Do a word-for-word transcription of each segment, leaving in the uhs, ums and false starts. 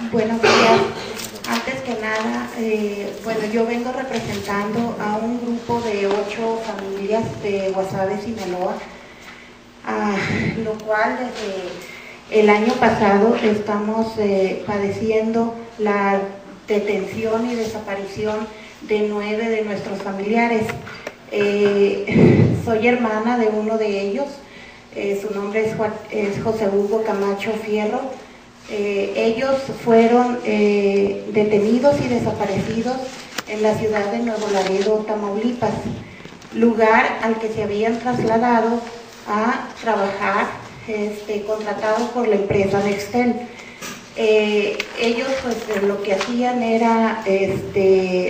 Buenos días. Antes que nada, eh, bueno, yo vengo representando a un grupo de ocho familias de Guasave, Sinaloa, a lo cual desde el año pasado estamos eh, padeciendo la detención y desaparición de nueve de nuestros familiares. Eh, soy hermana de uno de ellos, eh, su nombre es, Juan, es José Hugo Camacho Fierro. Eh, ellos fueron eh, detenidos y desaparecidos en la ciudad de Nuevo Laredo, Tamaulipas, lugar al que se habían trasladado a trabajar, este, contratados por la empresa Nextel. Eh, ellos pues lo que hacían era, este,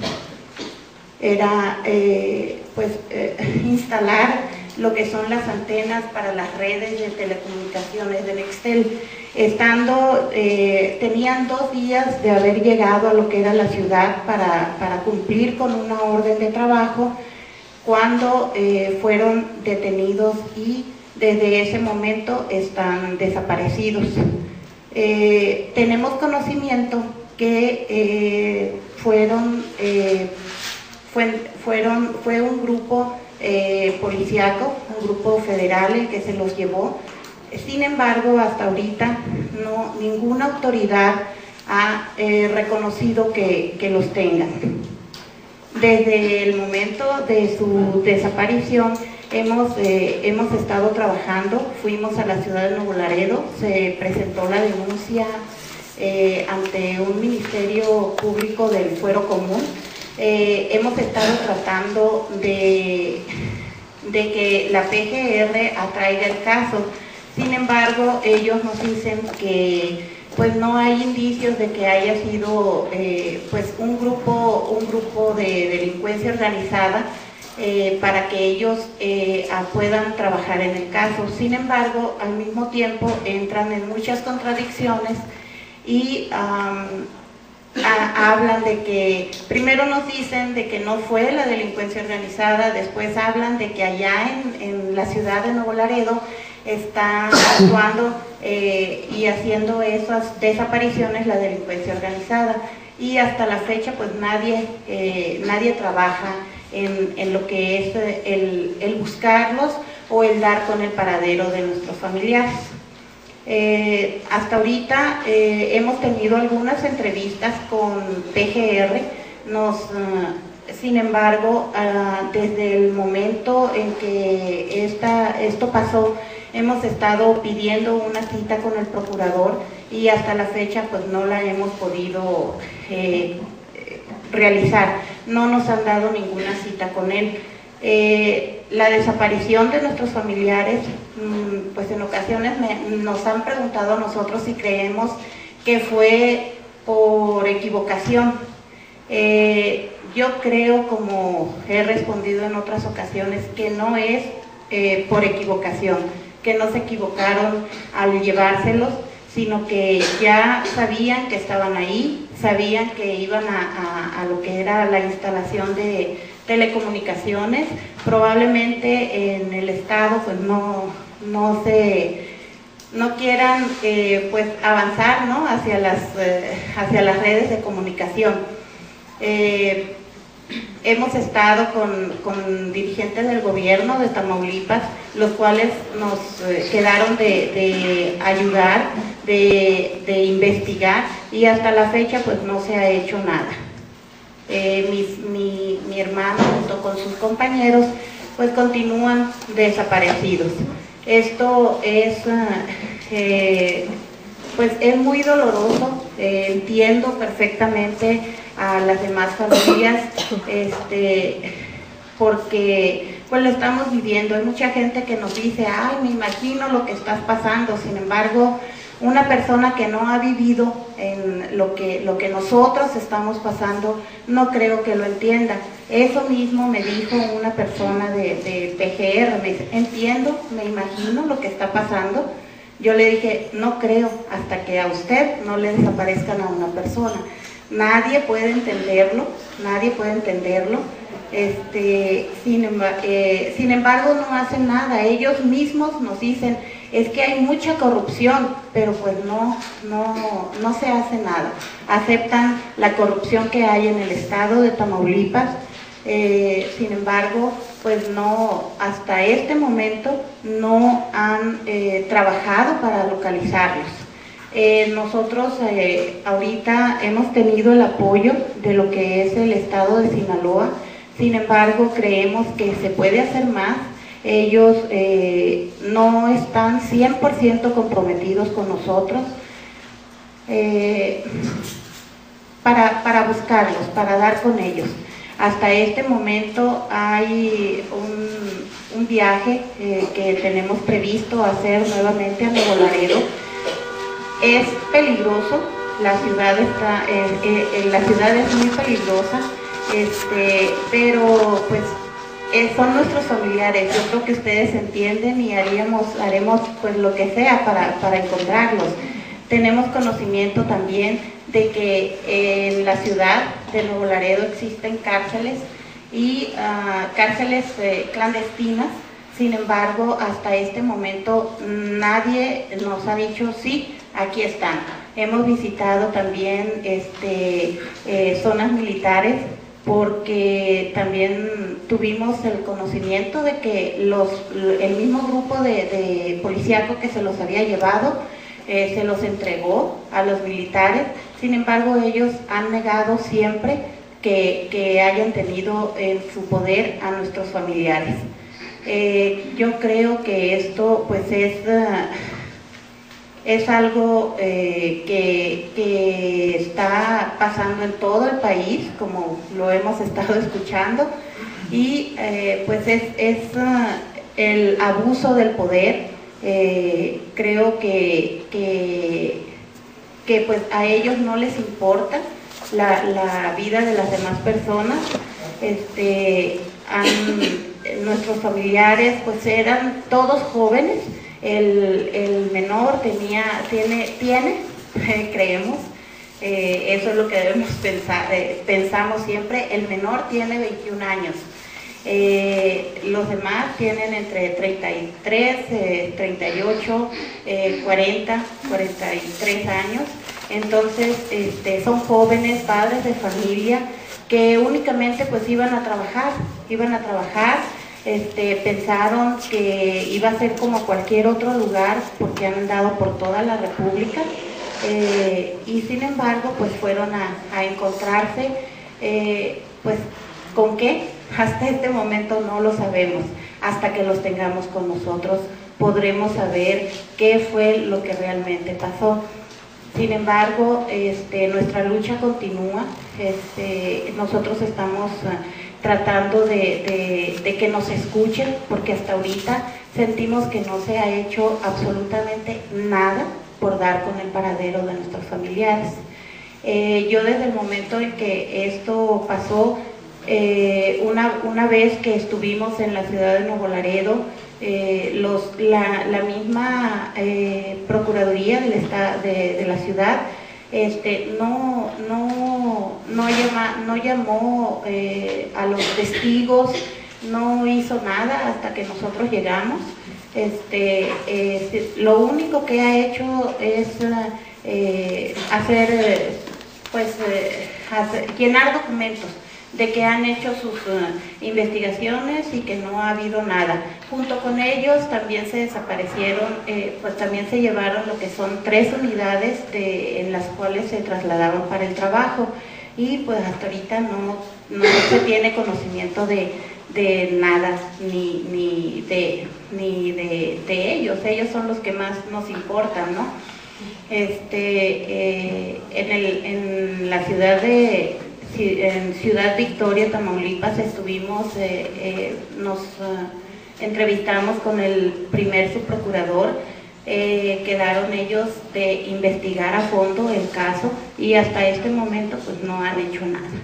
era eh, pues, eh, instalar lo que son las antenas para las redes de telecomunicaciones de Nextel. Estando, eh, tenían dos días de haber llegado a lo que era la ciudad para, para cumplir con una orden de trabajo, cuando eh, fueron detenidos y desde ese momento están desaparecidos. Eh, tenemos conocimiento que eh, fueron, eh, fue, fueron, fue un grupo eh, policíaco, un grupo federal el que se los llevó. Sin embargo, hasta ahorita no, ninguna autoridad ha eh, reconocido que, que los tengan. Desde el momento de su desaparición hemos, eh, hemos estado trabajando, fuimos a la ciudad de Nuevo Laredo, se presentó la denuncia eh, ante un ministerio público del Fuero Común. Eh, hemos estado tratando de, de que la P G R atraiga el caso. Sin embargo, ellos nos dicen que pues no hay indicios de que haya sido eh, pues un grupo, un grupo de delincuencia organizada eh, para que ellos eh, puedan trabajar en el caso. Sin embargo, al mismo tiempo entran en muchas contradicciones y um, a, hablan de que, primero nos dicen de que no fue la delincuencia organizada, después hablan de que allá en, en la ciudad de Nuevo Laredo está actuando eh, y haciendo esas desapariciones la delincuencia organizada, y hasta la fecha pues nadie, eh, nadie trabaja en, en lo que es el, el buscarlos o el dar con el paradero de nuestros familiares. Eh, hasta ahorita eh, hemos tenido algunas entrevistas con P G R, nos, uh, sin embargo, uh, desde el momento en que esta, esto pasó, hemos estado pidiendo una cita con el procurador y hasta la fecha pues no la hemos podido eh, realizar, no nos han dado ninguna cita con él. Eh, la desaparición de nuestros familiares, mmm, pues en ocasiones me, nos han preguntado a nosotros si creemos que fue por equivocación. Eh, yo creo, como he respondido en otras ocasiones, que no es eh, por equivocación, que no se equivocaron al llevárselos, sino que ya sabían que estaban ahí, sabían que iban a, a, a lo que era la instalación de telecomunicaciones. Probablemente en el estado pues no, no se no quieran eh, pues avanzar, ¿no?, hacia las eh, hacia las redes de comunicación. Eh, hemos estado con, con dirigentes del gobierno de Tamaulipas, los cuales nos eh, quedaron de, de ayudar, de, de investigar, y hasta la fecha pues no se ha hecho nada. Eh, mi, mi, mi hermano junto con sus compañeros pues continúan desaparecidos. Esto es eh, pues es muy doloroso, eh, entiendo perfectamente a las demás familias, este, porque pues lo estamos viviendo. Hay mucha gente que nos dice, ay, me imagino lo que estás pasando. Sin embargo, una persona que no ha vivido en lo que, lo que nosotros estamos pasando, no creo que lo entienda. Eso mismo me dijo una persona de, de P G R, me dice, entiendo, me imagino lo que está pasando. Yo le dije, no creo hasta que a usted no le desaparezcan a una persona. Nadie puede entenderlo, nadie puede entenderlo. Este, sin, eh, sin embargo, no hacen nada. Ellos mismos nos dicen, es que hay mucha corrupción, pero pues no, no, no se hace nada. Aceptan la corrupción que hay en el estado de Tamaulipas, eh, sin embargo, pues no, hasta este momento no han eh, trabajado para localizarlos. Eh, nosotros eh, ahorita hemos tenido el apoyo de lo que es el estado de Sinaloa, sin embargo creemos que se puede hacer más. Ellos eh, no están cien por ciento comprometidos con nosotros eh, para, para buscarlos, para dar con ellos. Hasta este momento hay un, un viaje eh, que tenemos previsto hacer nuevamente a Nuevo Laredo. Es peligroso, la ciudad, está, eh, eh, la ciudad es muy peligrosa, este, pero pues eh, son nuestros familiares. Yo creo que ustedes entienden y haríamos, haremos pues lo que sea para, para encontrarlos. Tenemos conocimiento también de que en la ciudad de Nuevo Laredo existen cárceles y uh, cárceles eh, clandestinas. Sin embargo, hasta este momento nadie nos ha dicho sí, aquí están. Hemos visitado también este, eh, zonas militares porque también tuvimos el conocimiento de que los, el mismo grupo de, de policíaco que se los había llevado eh, se los entregó a los militares. Sin embargo, ellos han negado siempre que, que hayan tenido en su poder a nuestros familiares. Eh, yo creo que esto pues es, uh, es algo eh, que, que está pasando en todo el país, como lo hemos estado escuchando, y eh, pues es, es uh, el abuso del poder. Eh, creo que, que, que pues a ellos no les importa la, la vida de las demás personas. Este, han, nuestros familiares pues eran todos jóvenes. El, el menor tenía, tiene, tiene creemos, eh, eso es lo que debemos pensar, eh, pensamos siempre, el menor tiene veintiún años. Eh, los demás tienen entre treinta y tres, eh, treinta y ocho, eh, cuarenta, cuarenta y tres años. Entonces este, son jóvenes, padres de familia que únicamente pues iban a trabajar, iban a trabajar, este, pensaron que iba a ser como cualquier otro lugar porque han andado por toda la República, eh, y sin embargo pues fueron a, a encontrarse, eh, pues ¿con qué? Hasta este momento no lo sabemos. Hasta que los tengamos con nosotros podremos saber qué fue lo que realmente pasó. Sin embargo, este, nuestra lucha continúa. Este, nosotros estamos uh, tratando de, de, de que nos escuchen, porque hasta ahorita sentimos que no se ha hecho absolutamente nada por dar con el paradero de nuestros familiares. Eh, yo desde el momento en que esto pasó, Eh, una, una vez que estuvimos en la ciudad de Nuevo Laredo, eh, los, la, la misma eh, Procuraduría del estado, de, de la ciudad este, no, no, no, llama, no llamó eh, a los testigos, no hizo nada hasta que nosotros llegamos. Este, eh, lo único que ha hecho es eh, hacer, pues, eh, hacer, llenar documentos de que han hecho sus uh, investigaciones y que no ha habido nada. Junto con ellos también se desaparecieron, eh, pues también se llevaron lo que son tres unidades de, en las cuales se trasladaban para el trabajo, y pues hasta ahorita no, no se tiene conocimiento de, de nada, ni, ni, de, ni de, de ellos. Ellos son los que más nos importan, ¿no? Este, eh, en, el, en la ciudad de en Ciudad Victoria, Tamaulipas, estuvimos, eh, eh, nos uh, entrevistamos con el primer subprocurador, eh, quedaron ellos de investigar a fondo el caso y hasta este momento pues no han hecho nada.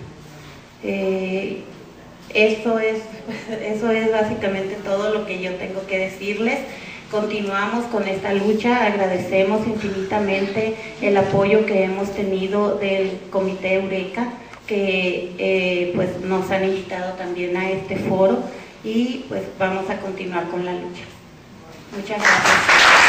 Eh, eso es, eso es básicamente todo lo que yo tengo que decirles. Continuamos con esta lucha, agradecemos infinitamente el apoyo que hemos tenido del Comité Eureka, que eh, pues nos han invitado también a este foro, y pues vamos a continuar con la lucha. Muchas gracias.